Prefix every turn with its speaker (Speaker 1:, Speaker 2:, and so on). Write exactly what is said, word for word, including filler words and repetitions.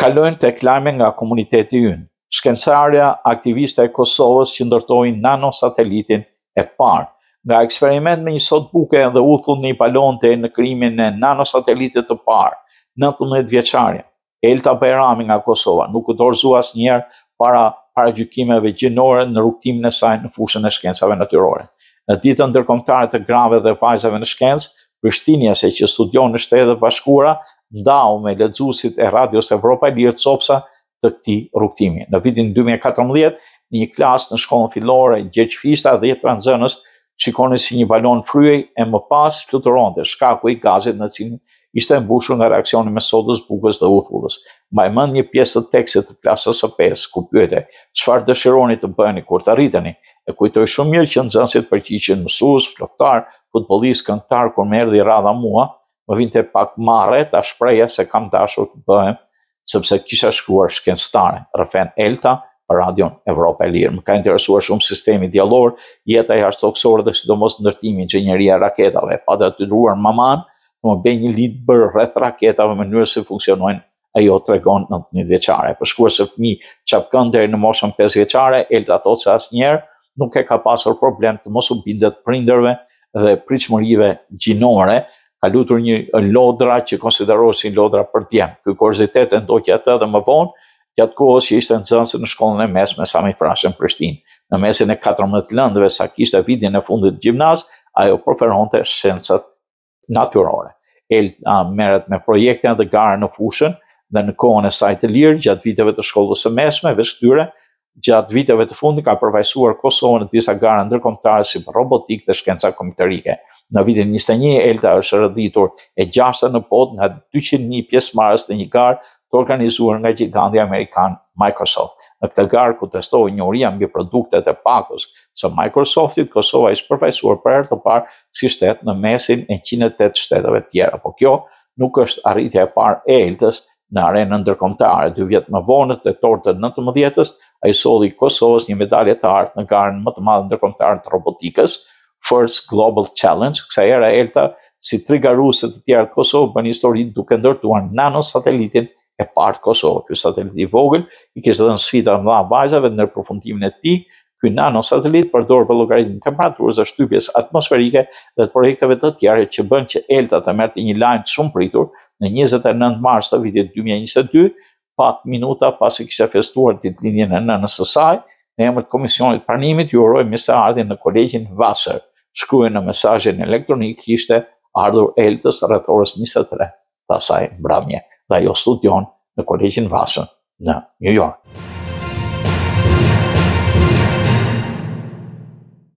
Speaker 1: Kalojnë tek lajme nga komuniteti ynë. Shkencëtarja aktiviste e Kosovës që ndërtoi nanosatelitin e parë. Nga eksperiment me një notebook dhe uthull një balonte në krijimin e nanosatelitit të parë, nëntëmbëdhjetë vjeçare, Elta Bajrami nga Kosova nuk u dorëzua asnjëherë para paragjykimeve gjinore në rrugtimin e saj në fushën e shkencave natyrore. Në ditën ndërkombëtare të grave dhe vajzave në shkencë, Prishtinjase që studion në Shtetet e Bashkuara ndau me lexuesit e Radios Evropa e Lirë copsa të këtij rrugtimi. Në vitin dy mijë e katërmbëdhjetë, në një klasë në shkollën fillore Gjergjfishta, dhjetë pranzënës shikonin si një balon fryej e më pas fluturonte, shkaku i gazit në cilin ishte mbushur nga reaksioni me sodës, bukës dhe uthullës. Mbaj mend një pjesë të tekstit të klasës së pesë ku pyete: "Çfarë dëshironi të bëni kur të arriteni?" E kujtoj shumë mirë që nxënësit përgjigjen mësues, floktar, futbollist, këngëtar, kur më erdhi radha mua, më vinte pak marrë ta shpreja se kam dashur të bëhem, sepse kisha shkruar shkencëtare, rrëfen Elta për Radion Evropa e Lirë. Më ka interesuar shumë sistemi diellor, jeta jashtëtoksore dhe sidomos ndërtimi, inxhinieria e raketave. Pa detyruar maman të më bëj një libër rreth raketave, mënyrë se funksionojnë, ajo tregon nëntëmbëdhjetë vjeçare. Për shkuar se fëmijë çapkën deri në moshën pesë vjeçare, Elta thotë se asnjëherë nuk e ka pasur problem të mos u bindet prindërve dhe pritshmërive gjinore, ka lutur një lodra që konsiderohet si lodra për djem. Ky kuriozitet e ndoqi atë dhe më vonë, gjatë kohës që ishte nxënëse në shkollën e mesme Sami Frashën Prishtinë. Në mesin e katërmbëdhjetë lëndëve, sa kishte vitin e fundit gjimnaz, ajo preferonte shkencat natyrore. Elta merret me projekte dhe gara në fushën dhe në kohën e saj të lirë, gjatë viteve të shkollës së mesme, veç këtyre, gjatë viteve të fundit ka përfaqësuar Kosovën në disa gara ndërkombëtare si për robotikë dhe shkenca kompjuterike. Në vitin njëzet e një, Elta është rrëdhitur e gjashta në botë nga dyqind mijë pjesëmarrës të një garë të organizuar nga giganti amerikan Microsoft. Në këtë garë ku testohej njohuria mbi produktet e pakos së Microsoftit, Kosova ishte përfaqësuar për herë të parë si shtet në mesin e njëqind e tetë shteteve të tjera. Po kjo nuk është arritja e parë e Eltës në arenën ndërkombëtare. Dy vjet më vonë, tetor të nëntëmbëdhjetës, ai solli Kosovës një medalje të artë në garën më të madhe ndërkombëtare të robotikës, First Global Challenge. Kësaj here Elta, si trigaruese të tjerë të Kosovës, bën histori duke ndërtuar nanosatelitin e parë të Kosovës. Ky satelit i vogël i kishte dhënë sfida të mëdha vajzave në përfundimin e tij. Ky nanosatelit përdor për llogaritjen e temperaturës dhe shtypjes atmosferike dhe të projekteve të tjera që bën që Elta të merrte një lajm të shumë pritur në njëzet e nëntë mars të vitit dy mijë e njëzet e dy, pak minuta pasi kishte festuar ditëlindjen e nënës së saj, në emër të Komisionit Pranimit ju uroj mirëseardhje në kolegjin Vassar. Shkruaj në mesazhin elektronik kishte ardhur Eltës rreth orës njëzet e tre të asaj mbrëmje dhe ajo studion në kolegjin Vassar në New York.